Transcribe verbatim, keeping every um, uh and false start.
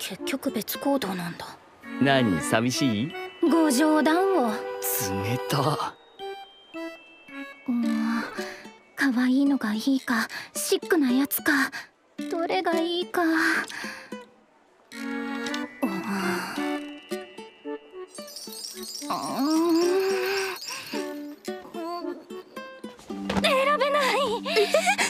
結局別行動なんだ。 何寂しい？ ご冗談を。 冷た。 うん、可愛いのがいいかシックなやつかどれがいいか。うん、選べない。